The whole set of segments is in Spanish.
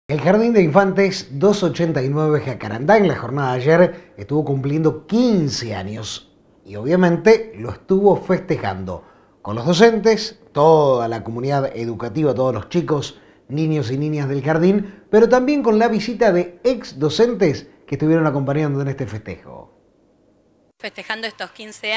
El Jardín de Infantes 289 Jacarandá en la jornada de ayer estuvo cumpliendo 15 años y obviamente lo estuvo festejando con los docentes, toda la comunidad educativa, todos los chicos, niños y niñas del jardín, pero también con la visita de ex docentes que estuvieron acompañando en este festejo. Festejando estos 15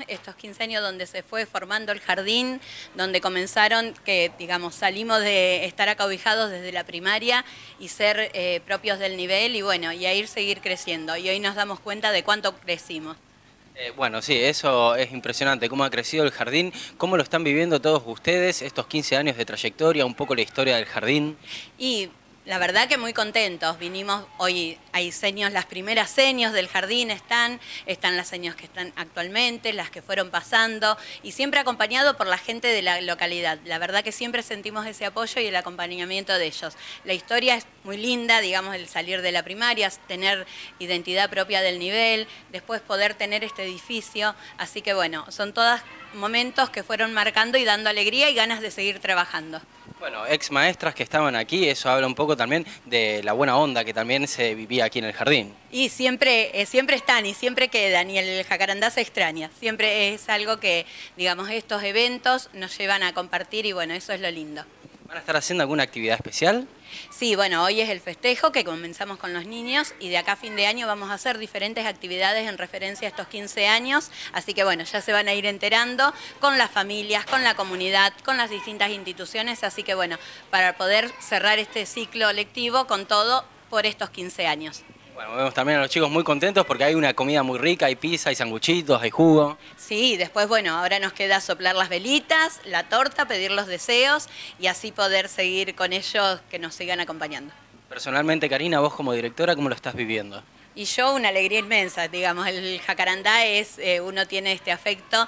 años donde se fue formando el jardín, donde comenzaron que, digamos, salimos de estar acobijados desde la primaria y ser propios del nivel y bueno, y a seguir creciendo. Y hoy nos damos cuenta de cuánto crecimos. Bueno, sí, eso es impresionante, cómo ha crecido el jardín, cómo lo están viviendo todos ustedes, estos 15 años de trayectoria, un poco la historia del jardín. Y la verdad que muy contentos. Vinimos, hoy hay seños, las primeras seños del jardín están las seños que están actualmente, las que fueron pasando y siempre acompañado por la gente de la localidad. La verdad que siempre sentimos ese apoyo y el acompañamiento de ellos. La historia es muy linda, digamos, el salir de la primaria, tener identidad propia del nivel, después poder tener este edificio. Así que bueno, son todos momentos que fueron marcando y dando alegría y ganas de seguir trabajando. Bueno, ex maestras que estaban aquí, eso habla un poco también de la buena onda que también se vivía aquí en el jardín. Y siempre están y siempre quedan y el jacarandá se extraña. Siempre es algo que, digamos, estos eventos nos llevan a compartir y bueno, eso es lo lindo. ¿Van a estar haciendo alguna actividad especial? Sí, bueno, hoy es el festejo que comenzamos con los niños y de acá a fin de año vamos a hacer diferentes actividades en referencia a estos 15 años, así que bueno, ya se van a ir enterando con las familias, con la comunidad, con las distintas instituciones, así que bueno, para poder cerrar este ciclo lectivo con todo por estos 15 años. Bueno, vemos también a los chicos muy contentos porque hay una comida muy rica, hay pizza, hay sanguchitos, hay jugo. Sí, después, bueno, ahora nos queda soplar las velitas, la torta, pedir los deseos y así poder seguir con ellos que nos sigan acompañando. Personalmente, Karina, vos como directora, ¿cómo lo estás viviendo? Y yo una alegría inmensa, digamos, el jacarandá es, uno tiene este afecto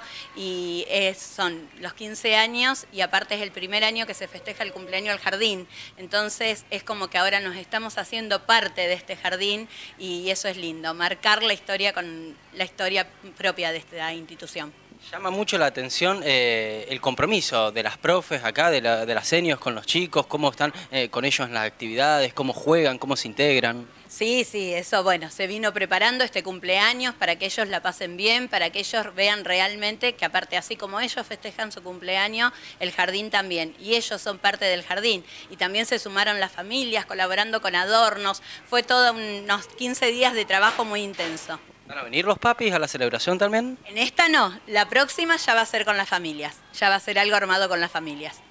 y son los 15 años y aparte es el primer año que se festeja el cumpleaños del jardín. Entonces es como que ahora nos estamos haciendo parte de este jardín y eso es lindo, marcar la historia con la historia propia de esta institución. Llama mucho la atención el compromiso de las profes acá, de las seniors con los chicos, cómo están con ellos en las actividades, cómo juegan, cómo se integran. Sí, eso, bueno, se vino preparando este cumpleaños para que ellos la pasen bien, para que ellos vean realmente que aparte así como ellos festejan su cumpleaños, el jardín también, y ellos son parte del jardín. Y también se sumaron las familias colaborando con adornos, fue todo unos 15 días de trabajo muy intenso. ¿Van a venir los papis a la celebración también? En esta no, la próxima ya va a ser con las familias, ya va a ser algo armado con las familias.